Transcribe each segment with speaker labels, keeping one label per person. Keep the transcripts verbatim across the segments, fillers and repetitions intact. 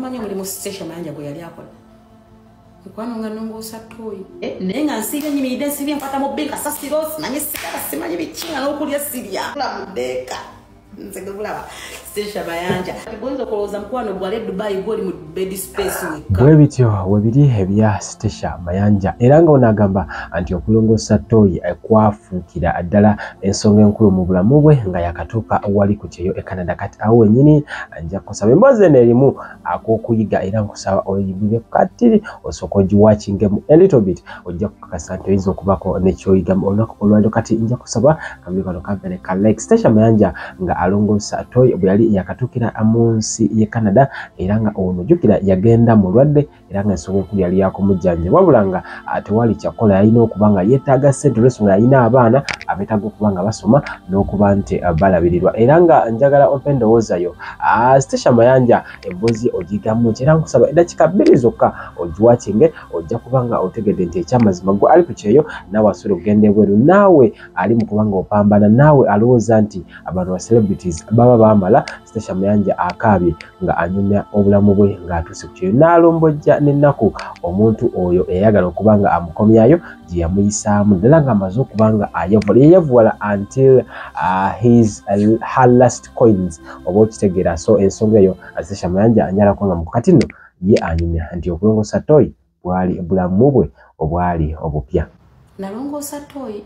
Speaker 1: mumanyi mulimu Station Mayanja gwe yali akola mukwano nga nongoosa toyi naye nga nsiibye nyimiridde nsibye nkwata mu bbeeka sasiro simanyi sigala simanyi bikinga n'okulya sirya la muddeeka nze gwe bulaba Station Mayanja tibuyinza okulowooza mukwano gwali Dubai gwoli mu bed space wekka
Speaker 2: bwe bityo we biri ebya Station Mayanja era nga onagamba anti okulongoosa toyi kwafuukira ddala ensonga enkulu mu bulamu bwe nga yakatuuka wali ku kyeyo e Canada kati awo wennyini nja kusaba emboozi eno erimu ak'okuyiga era nkusaba oyigire kati osooka ogiwakingemu a little bit ojja kukakasa nti oyinza okubako nekyoyigamu olunaku olwaliro kati nja kusaba kamuli kano kampene ka like Station Mayanja nga alongoosa toyi bwe yali yakatuukira mu nsi ye Canada era nga ono jjukira yagenda mulwadde era nga ensonga enkulu yali yakumujjanja wabula nga tewali kyakola yalina okuba nga yeetaaga ssente olw'ensonga yalina abaana abeetaaga okuba nga basoma n'okuba nti balabirirwa era nga njagala ompe endowoozayo Station Mayanja emboozi ogigamu era nkusaba eddakiika bbiri zokka ogiwakinge ojja kuba nga otegedde nti ekyamazima gwe ali ku kyeyo naawe asobola okugenda ebweru naawe ali mu kuba nga opambana naawe alowooza nti abantu ba celebrities baba baamala Station Mayanja akaabye nga anyumya obulamu bwe ng'atuuse ku kyeyo n'alombojja n'ennaku omuntu oyo eyayagala okuba nga amukomyayo gye yamuyisaamu ddala ng'amaze okuba nga ayevuwala yeyevuwala until uh, his uh, her last coins oba okitegeera so ensonga eyo Station Mayanja anyalako nga mu kati nno ye anyumya nti okulongoosa toyi bwali bulamu bwe obwali obupya
Speaker 1: nalongoosa toyi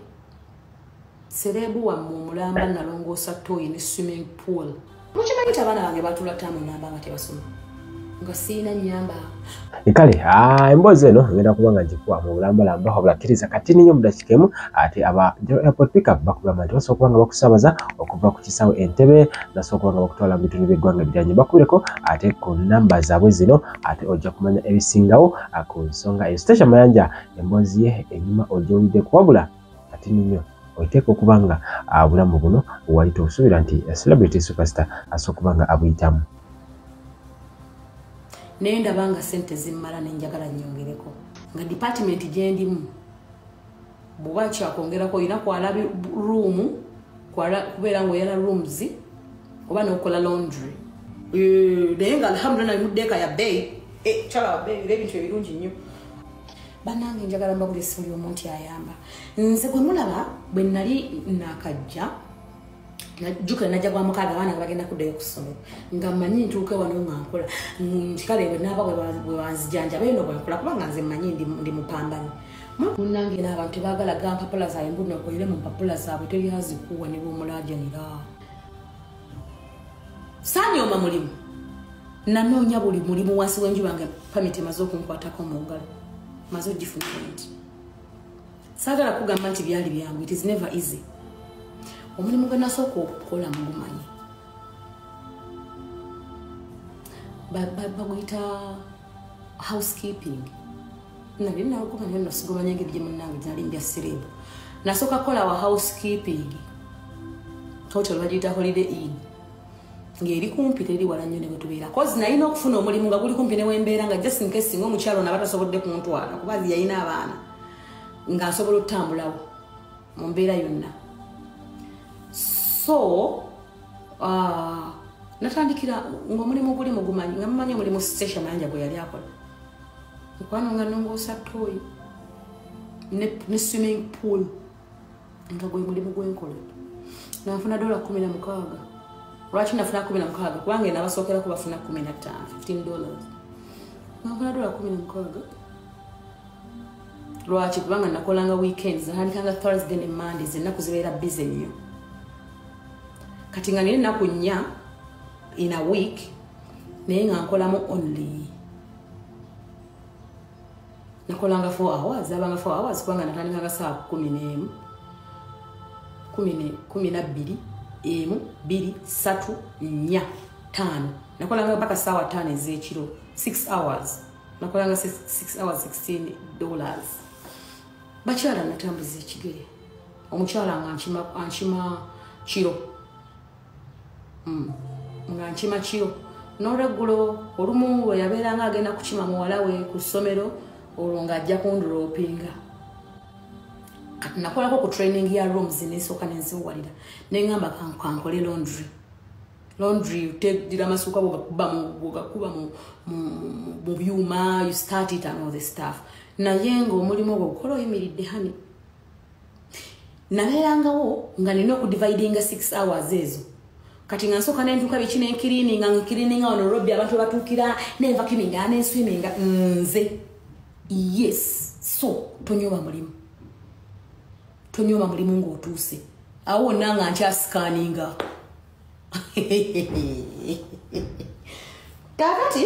Speaker 1: serebu wammwe omulamba nalongoosa toyi ne swimming pool mukimanyi nti abaana bange batula ttamu namba nga tebasoma nga siina nnyamba
Speaker 2: kale emboozi eno ngenda kuba nga ngikuwa mu bulambalamba wabula kkiriza kati ninyo mu dakiika emu ate aba airport pickup bakugamba nti basobola okuba nga bakusaabaza okuva ku kisaawe Entebbe nasobola okuba nga bakutwala mu bitundu by'eggwanga biranye bakubireko ate ku namba zaabwe zino ate ojja kumanya ebisingawo ku nsonga eyo Station Mayanja emboozi ye enyuma ogyowuliddeko wabula kati ninyo oiteeka okuba nga obulamu buno wali tobusuubira nti celebrity superstar asobola okuba nga abuyitamu
Speaker 1: naye ndaba nga ssente zimmala nenjagala nnyongereko nga department gye ndimu bw'oba kyakwongerako olina kwala ruumu kubeera ng'oyala rooms oba n'okola laundry naye nga alhamdulillah nali muddeeka ya bbeeyi kyala wa bbeeyi era ebintu ebirungi nnyo bannange njagala mbabulisa buli omu nti ayamba nze gwe mulaba bwe nali nakajja jjukira najja gwa mukaaga abaana nga bagenda kuddayo ku ssomero nga mmanyi ntuuke wano nga nkola nti kale bwe naaba bwe banzijanja beeno bwe nkola kubanga nze mmanyi ndi mupambani munnange n'abantu tebaagala ga mpapula zaabwe mbuno okolere mu mpapula zaabwe teri azikuwa ne bw'omulaajanira saanyooma mulimu nanoonya buli mulimu wansi w'enjuba nga pamiti emaze okunkwatako mu ngalo maze ogifuna nti saagala kugamba nti byali byangu it is never easy omulimu gwe nasooka okukola mugumanyi baguyita housekeeping nali nalukumanya nno sigumanya engeri gye munnange ginali mbya sireebu nasooka kola wa housekeeping hotel bagiyita holiday inn ng'eri kumpi teri wala nnyo ne bwe tubeera kozi nalina okufuna omulimu nga guli kumpi ne wembeera nga just in case nga omukyalo naba tasobodde kuntwala kuba yalina abaana nga nsobola okutambulawo mu mbeera yonna so uh, natandikira ng'omulimu guli mugumanyi nga mumanyi omulimu Station Mayanja gwe yali akola mukwano nga nongoosa toyi ne, ne swimming pool nga gwe mulimu gwenkola nanfuna dola kumi na mukaaga lwaki nafuna kumi na mukaaga kubanga ena basookera bafuna kumi na ttaano fifteen dollars nanfuna dola kumi na mukaaga lwaki kubanga nakolanga weekends natandikanga Thursday ne Mondays ennaku zibeera busy nnyo kati nga nina ennaku nnya in a week naye nga nkolamu only nakolanga four hours abanga four hours kubanga natandikanga saa kumi n'emu kumi na bbiri emu bbiri ssatu nnya ttaano nakolanga mpaka ssaawa ttaano ez'ekiro six hours nakolanga six hours sixteen dollars bakyala natambuza ekigere omukyala nga ankima kiro nga nkima kiro n'olweggulo olumu bwe yabeeranga agenda kukima muwala we ku ssomero olwo ng'ajja kunduloopinga kati nakolako ku training ya rooms nesooka nenziwalira neŋŋamba kankole laundry laundry utegira masuka bogakuba mu bogakuba mu mu byuma, you start it and all the stuff. Na yengo mulimo gukolo yimiridde hani. Naberangawo nga nino ku dividing six hours ezo. Kati nga nsoka nentuka bikine cleaning nga cleaning ono robbi abantu batukira ne vacuuming ane swimming nze. Yes, so tonyoba mulimu. Tonyoba mulimu ng'otuuse. Awo nanga ncha scanninga. Kakati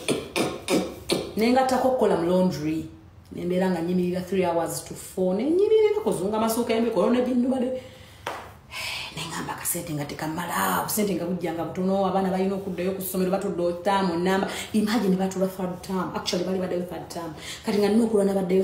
Speaker 1: nenga takokola mu laundry. Nembera nga nyimirira three hours to four. Nenyimirira kuzunga masuka embe kolone bindu bale. Nengamba kasente nga tekamala, sente nga bujjanga butono abana balina okuddayo ku ssomero batudde term namba. Imagine batula third term. Actually bali baddayo third term. Kati nga nno kulana baddayo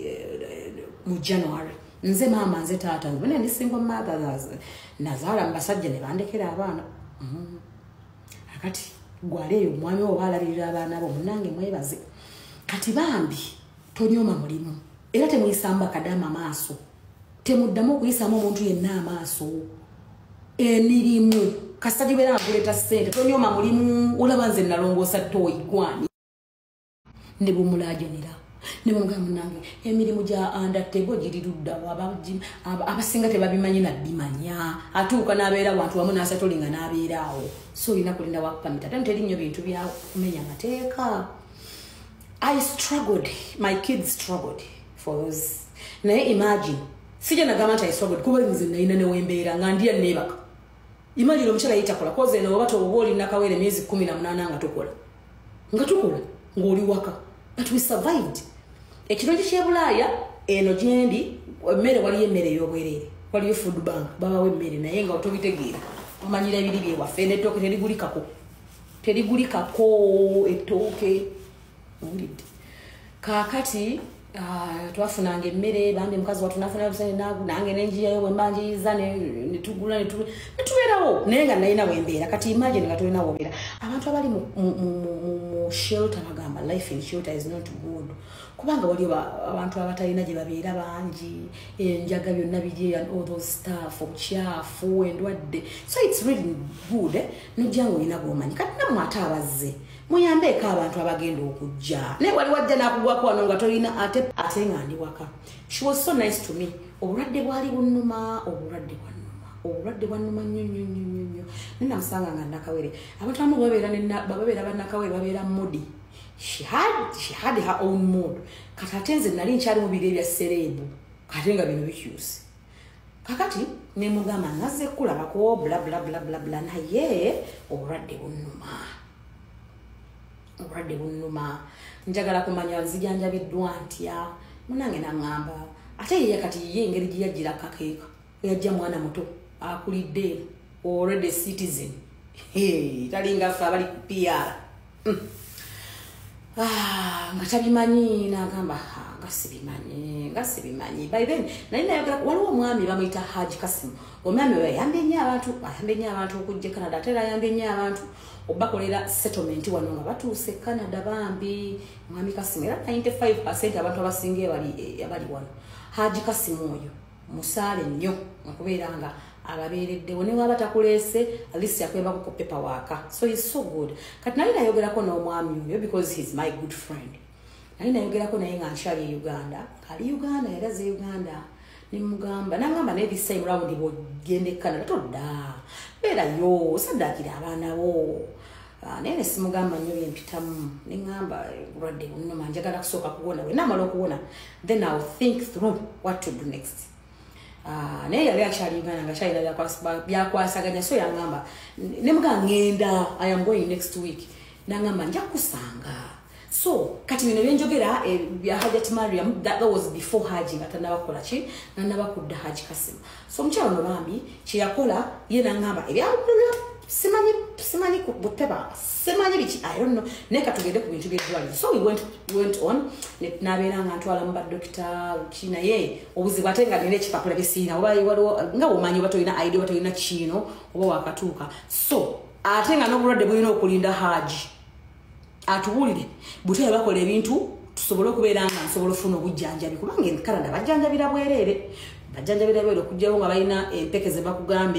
Speaker 1: mu January. Nze mama nze taata nze ndi single mother nazala mbasajja ne bandekera abaana. Mhm. Akati gwaleyo mwami obalabirira abaana bo munange mwebaze. Kati bambi tonyoma mulimu. Era temuyisamba kadama maaso. Temuddamu okuyisaamu omuntu yenna amaaso. Emirimu kasajja bera akuleta ssente tonyoma mulimu olaba nze nalongoosa toyi gwani. Ne bumulajanira. Ne bamugamba munange emirimu gya under table girirudda abaji abasinga tebabimanyi na bimanya atuuka n'abeera abantu wamu n'asatolinga n'abeeraawo so olina kulinda wakukamita ate teri nnyo bintu bya kumenya mateeka. I struggled, my kids struggled for those. Naye imagine sija nagamba nti I struggled kuba nze nalina ne wembeera nga ndiya neebaka. Imagine omukyala yitakola koze eno oba toba olina kawere emyezi kumi na munaana nga tukola nga tukola ng'oli waka, but we survived. Ekirungi ky'ebulaaya eno gyendi emmere waliyo emmere ey'obwereere waliyo food bank babawo emmere naye nga otobitegeera omanyira ebiri byewaffe n'ettooke terigulikako terigulikako ettooke owulidde. Kaakati uh, twafunanga emmere bambi mukazi watu nafuna busane nange nenjiyayo bwemba njiyiza netugula netubeerawo naye nga nalina bwembeera. Kati imagine nga tolina wobeera abantu abali mu shelter bagamba life in shelter is not good kubanga wali abantu abatalina gye babeera bangi enjaga byonna biri and all those stuff obukyafu endwadde so it's really good eh? Nojjangu olina gwomanyi kati nammwe ate abazze muyambeeko abantu abagenda okujja naye wali wajja n'akugwako wano nga tolina ate ate nga ndi waka. She was so nice to me. Obulwadde bwali bunnuma obulwadde bwannuma obulwadde bwannuma nnyo nnyo nnyo nnyo ninamusanga nga nakawere abantu abamu babeera babeera bannakawere babeera modi. She had she had her own mood. Kati ate nze nali nkyali mu biro ebya serebu kati nga bino bikyuse. Kakati ne mugamba naze kulabako bla bla bla bla bla naye obulwadde bunnuma obulwadde bunnuma njagala kumanya nzijanjabiddwa ntya. Munange naŋŋamba ate ye kati ye engeri gye yajjira kakeeka yajja mwana muto akulidde already citizen hey talinga ffe abali ku P R mm. Ah, nga tabimanyi n'agamba nga sibimanyi nga sibimanyi by then nali nayogera waliwo omwami bamuyita Haji Kasimu. Omwami we yayambye nnyo abantu ayambye nnyo abantu okujja e Canada ate era ayambye nnyo abantu obakolera settlement wano nga batuuse Canada bambi. Mwami Kasimu era ninety-five percent abantu abasinga abali abali wano. Haji Kasimu oyo musaale nnyo okubeera nga ababeereddewo ne waba takuleese at least yakweba ku paperwork so he's so good. Kati nali nayogerako n'omwami oyo because he's my good friend. Nali nayogerako naye nga nkyali Uganda ali Uganda yalaze Uganda nimugamba nangamba ne this time round bwogende Canada todda beerayo osaddaakira abaana bo. Nene simugamba nnyo byempitamu nengamba bulwadde bunnuma njagala kusooka kuwona we namala okuwona then I'll think through what to do next. Ah, naye yali akyali Uganda nga kyalina byakwasaganya so yangamba ne muga ngenda I am going next week nangamba nja kusanga so kati bino byenjogera bya Hajat Mariam that, that was before Haji nga tannabakola ki nannabakudda Haji Kasimu. So mukyalo no bambi kye yakola ye nangamba ebya simanyi simanyi ku buteba simanyi biki I don't know neka tugende ku bintu by'eddwaliro. So we went went on nabeera nga ntwala mu badokita kina ye obuzibu ate nga nina ekipapula bisiina oba waliwo nga womanyi oba tolina idea oba tolina kino oba wakatuuka so ate nga n'obulwadde bulina okulinda Haji atuwulire butya bakola ebintu tusobole okubeera nga nsobola ofuna obujjanjabi kubanga Canada bajjanjabira bwereere bajjanjabira bwereere okujjawo nga balina empeke ze bakugambye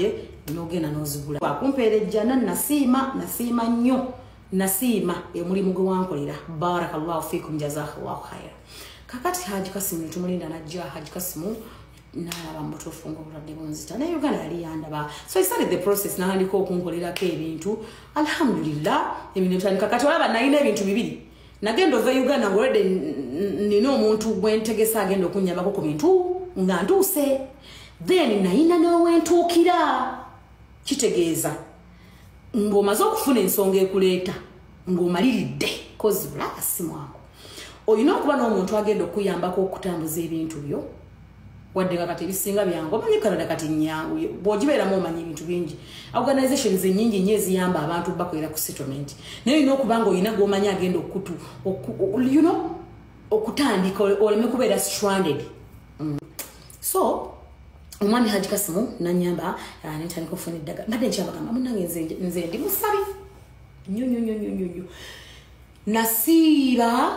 Speaker 1: n'ogenda n'ozigula akumpeerejjana nasiima nasiima nnyo nasiima emulimu gwe wankolera barakallahu fikum jazakallahu khaira kakati Haji Kasimu tumulinda najja Haji Kasimu nalaba mutuufu ng'obulwadde bunzita naye Uganda yali yandaba so I started the process nahandika okunkolerako ebintu alhamdulillah ebintu bitandika kati olaba nalina ebintu bibiri nagenda ova Uganda ng'olwedde nina omuntu gwentegesa agenda okunyambako ku bintu nga ntuuse then nayina n'owentuukira kitegeeza ng'omaze okufuna ensonga ekuleeta ng'omaliridde kozi bulaka si mwangu olina okuba n'omuntu agenda okuyambako okutambuza ebintu byo wadde nga kati ebisinga byangu omanyi Canada kati nnyangu bw'ogibeeramu omanyi ebintu bingi organizations ennyingi nnyo eziyamba abantu bakolera ku settlement naye olina okuba ng'olina gw'omanyi agenda okutu you know okutandika oleme kubeera stranded mm. so omwami Haji Kasimu nanyamba netandika okufuna eddagala mbadde nkyabagamba munnange nze ndi musabi nnyo nnyo nnyo nnyo nnyo nasiiba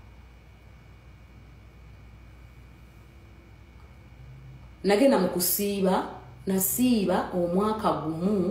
Speaker 1: nagenda mu kusiiba nasiiba omwaka gumu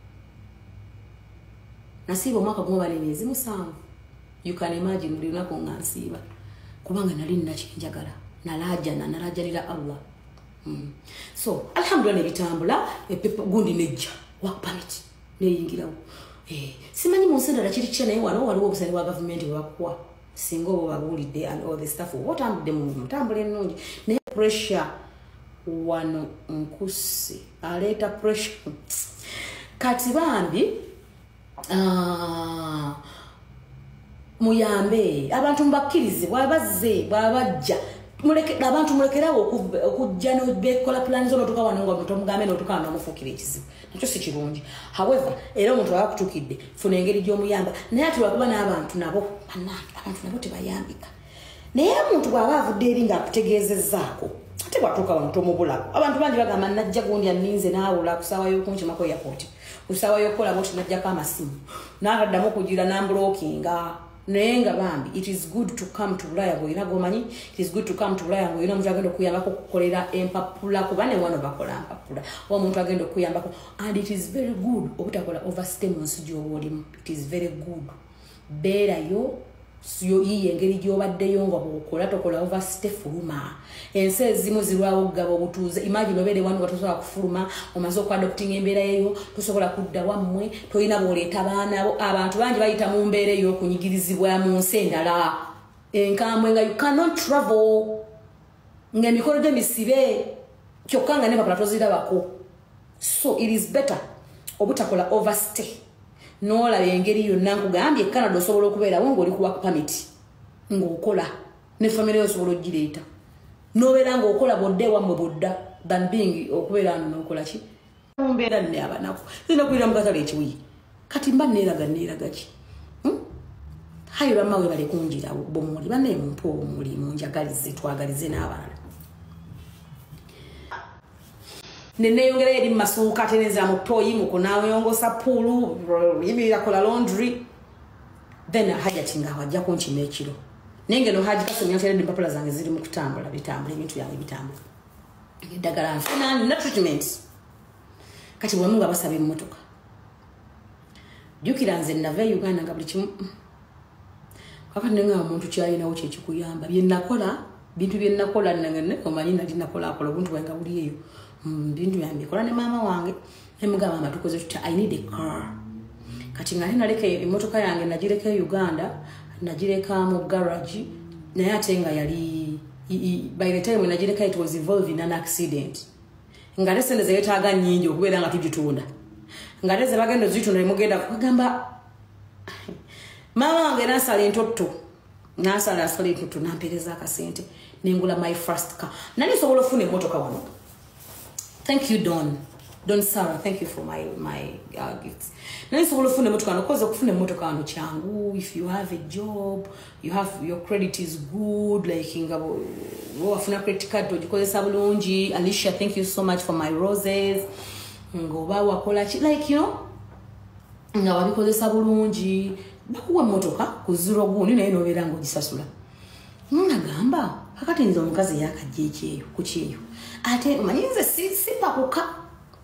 Speaker 1: nasiiba omwaka gumu bali emyezi musanvu you can imagine buli lunaku nga nsiiba kubanga nali nnakyenjagala nalajana nalajanira Allah mm. so alhamdulillah nebitambula epepa gundi nejja work permit neyingirawo eh simanyi mu nsenda kiri kya naye wano waliwo obusani bwa government bwakwa singa obo babulidde and all the stuff what am them mutambule nnungi ne pressure wano nkusi aleta pressure kati bambi ah muyambe abantu mbakirize bwabazze bwabajja muleke abantu mulekerawo okujja no bekola plans ono tuka wano ngo mutomugambe no tuka na mufukire ekizibu nakyo si kirungi however era omuntu abakutukidde funa engeri gy'omuyamba naye ati wakuba n'abantu nabo abantu nabo tebayambika naye omuntu bw'aba avudde eri ng'akutegeezezzaako ate bwatuuka wano tomubulako abantu bangi bagamba najja gundi aninze naawula kusaawa y'okunkimako airport kusaawa y'okukola boti najjako amasimu n'akaddamu okugira n'ambulokinga naye nga bambi it is good to come to Bulaya bw'olina gomanyi it is good to come to Bulaya bw'olina omuntu agenda okuyambako okukolera empapula kuba ne wano bakola empapula omuntu agenda okuyambako and it is very good obutakola overstay mu nsi gy'oba olimu it is very good beerayo yo yiye engeri gy'obaddeyo nga bw'okola tokola overstay fuluma ensi ezimu zirwawo okugaba obutuuze imagine obeere wanu nga tosobola kufuluma omaze okuadoptinga embeera eyo tosobola kudda wammwe tolina bw'oleeta baana bo abantu bangi bayita mu mbeera ey'okunyigirizibwa mu nsi endala enkambwe nga you cannot travel ng'emikolo gye misibe kyokka nga ne papula tozirabako so it is better obutakola overstay n'olaba engeri yonna nkugambye Canada osobola okubeerawo ng'oli ku work permit ng'okola ne famire osobola ogireeta n'obeera ng'okola bodde wammwe bodda than being okubeera ano n'okola ki mu mbeera nne abanaku zina okulira mu katale ekiwuyi kati mba neeraga neeraga ki hayi bamma we bale kunjira bomuli banne mumpa omulimu njagalize twagalize n'abalala neneyongera eri masuuka teneza mutoyi mukunaayongosa pulu yimirira kola laundry then Hajati nga wajja kunkima ekiro nenge no Haji Kasimu yateredde empapula zange ziri mu kutambula bitambula ebintu byange bitambula eddagala nfuna na treatment kati bwe munga basaba emmotoka jukira nze nave Uganda nga buli kimu kakati nenga omuntu kyalinawo kyekikuyamba bye nakola bintu bye nakola nange omanyi nali nakola akola obuntu bwange buli eyo bintu byange kola ne mama wange emugamba mama tukoze tuta I need a car kati nga naleka emmotoka yange nagireka Uganda nagireka mu garage naye ate nga yali by the time nagireka it was involving an accident nga lesende zeyetaaga nnyingi okubeera nga tugitunda nga leze bagenda zitunda emugenda kugamba mama wange nasala entotto nasala asala entotto nampereza akasente nengula my first car nali sobola ofuna emmotoka wano. Thank you, Don. Don Sarah, thank you for my my uh, gifts. Now it's all fun motoka because okufuna motoka no changu. If you have a job, you have your credit is good, like ingabo wo afuna credit card because sabulungi. Alicia, thank you so much for my roses. Ngoba wakola like you know. Ngawa because sabulungi bakuwa motoka kuziro gundi naye no berango gisasula. Ngagamba akati nzo mukazi yakajje ekyeyo kukiyo. Ate manyize si sipakuka ate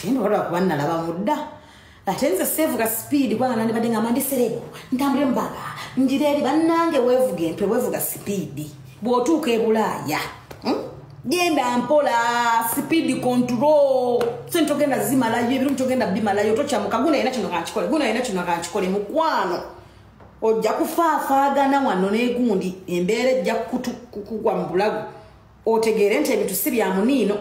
Speaker 1: kati ndo wala kuba nalaba mudda ate nze seevuga speed kubanga nandibadde ngamba ndi serebu ntambule mbaga njira eri bannange weevuga empe weevuga speed bw'otuuka e Bulaaya genda mpola speed control sento genda zimalayo ebintu togenda bimalayo tochamuka guna ina kino kanchikole guna ina kino kanchikole mukwano ojja kufaafagana wano n'egundi embeera ejja kukugwa mu bulago otegeere nti ebintu si bya muniino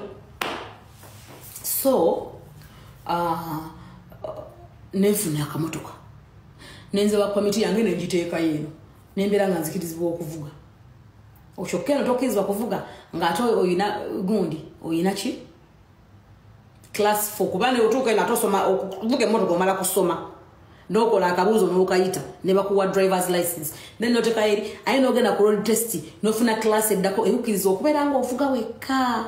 Speaker 1: so uh, nenfuna akamotoka nenze wa komiti yange negiteeka yeno nembeera nga nzikirizibwa okuvuga okyokeno tokirizibwa kuvuga ng'ate oyina gundi oyina ki class four kubane otuuka eno atosoma okuvuga emmotoka omala kusoma nokola akabuuzo n'okayita ne bakuwa driver's license then noteka eri ayina ogenda ku road test nofuna class eddako ekukiriza okubeera nga ovuga wekka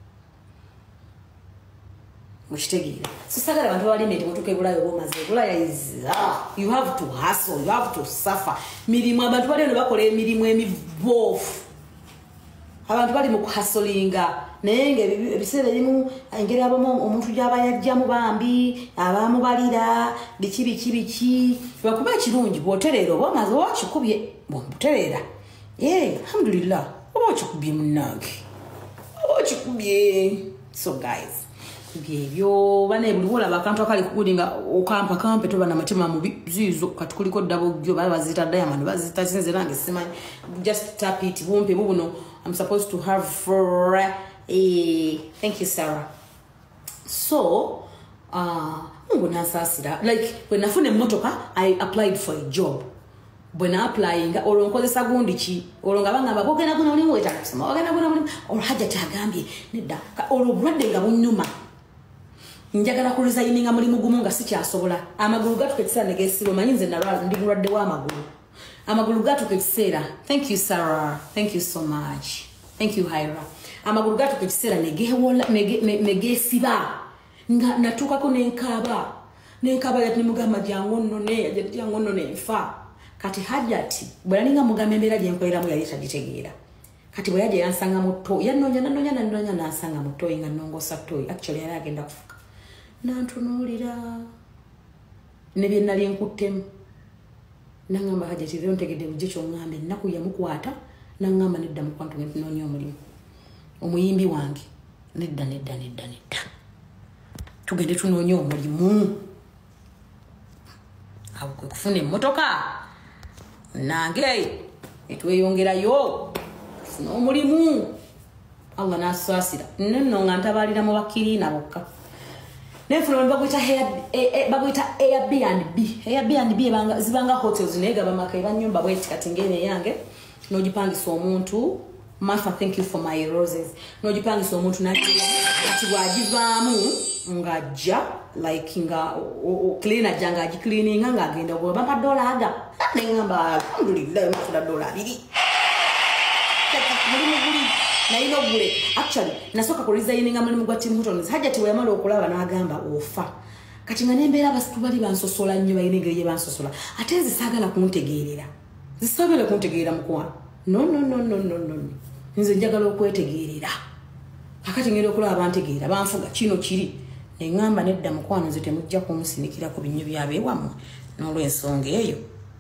Speaker 1: mushitegeera so sagala abantu bali meti mutuka e Bulaaya obumaze Bulaaya is ah, you have to hustle you have to suffer mirimu abantu bali ne bakola emirimu emibofu abantu bali mu kuhasolinga naye nge ebiseera ebimu engeri abamu omuntu gy'aba yajjamu bambi abamubalira biki biki biki bakuba ekirungi bw'otereera oba omaze oba kikubye bw'omutereera ye alhamdulillah oba okikubye munnange oba okikubye so guys byebyo bane buli olaba akantu akali kukulinga okampa kampe toba na matema mubi zizo kati kuliko double gyo baba bazita diamond bazita sinze nange simanyi just tap it bumpe bubuno I'm supposed to have for a thank you Sarah so uh mungu nasasira like when I found a motoka I applied for a job when I applying olo nkozesa gundi ki olo ngabanga bagogena kuna mulimu weta kusema ogena kuna mulimu olo haja tagambye nedda olo brande nga bunyuma njagala ku resigninga mulimu gumu nga si kyasobola amagulu gatu kekisera negesiro manyinze nalwala ndi gulwadde wa amagulu amagulu gatu kekisera thank you Sarah thank you so much thank you Hyra amagulu gatu kekisera negewola negesiba nga natuka ko nenkaba nenkaba yati nimugamba jango none yati jango none fa kati hajati bwalaninga mugamba embera lyenkolera mu yali tagitegeera kati bwayaje yansanga muto yanonya nanonya nanonya nansanga muto inga nongo satoyi actually yali agenda kufuka nantunulira nebye nali nkuttemu nangamba hajati lero ntegedde bujje kyongambe naku yamukwata nangamba nedda mukwantu nnonya omulimu omuyimbi wange nedda nedda nedda nedda tugende tunoonya omulimu awo kwe kufuna emmotoka nange etweyongerayo kufuna omulimu Allah nasasira nno nga ntabalira mu bakirina bokka nefuna bagwita hair e bagwita Airbnb Airbnb banga zibanga hotels nega bamaka ibanyumba bweti kati ngene yange nojipangisa omuntu Martha thank you for my roses nojipangisa omuntu nati ati wajivamu ngaja like nga cleaner janga ji cleaning nga agenda go bamba dola aga nengamba alhamdulillah mfuna dola bili mulimu guli na ino gule actually nasoka ku resigning mulimu gwa Tim Hortons hajati we yamala okulaba nagamba ofa kati nga nembera abasitu bali bansosola nnyo bayine ngeri ye bansosola ate nzi sagala kuntegeerera zisobole kuntegeerera mukwa no no no no no no nze njagala okwetegeerera akati ngeri okulaba bantegeera banfuga kino kiri engamba nedda mukwano nze temujja kumusinikira ku binyo byabe wamwe n'olwensonga eyo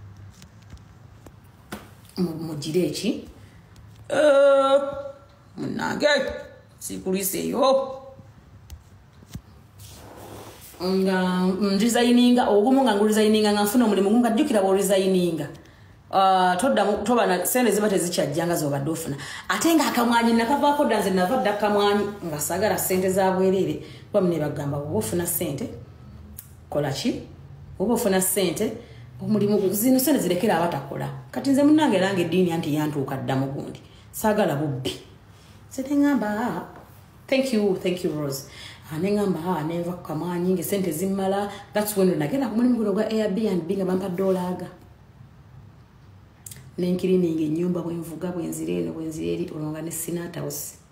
Speaker 1: mujire eki eh munange sikulise yo nga resigninga ogumu nga resigninga nga mfuna mulimu nga jukira bo resigninga uh todda toba na sene zibate zikyajjanga zo badofuna atenga akamwanyi nakavako danze navadda kamwanyi nga sagala sente za bwerere bamne bagamba bofuna sente kolachi bofuna sente omulimu zino sene zirekera abatakola kati nze munange lange dini anti yantuka ddamu gundi sagala bubbi setengamba thank you thank you Rose anengamba ha neva kamwanyi nge sente zimala that's when nagenda ku mulimu gwa Airbnb nga bampa dolaga nenkiri ninge nyumba bwenvuga bwenzireno bwenziri olonga ne Sinata house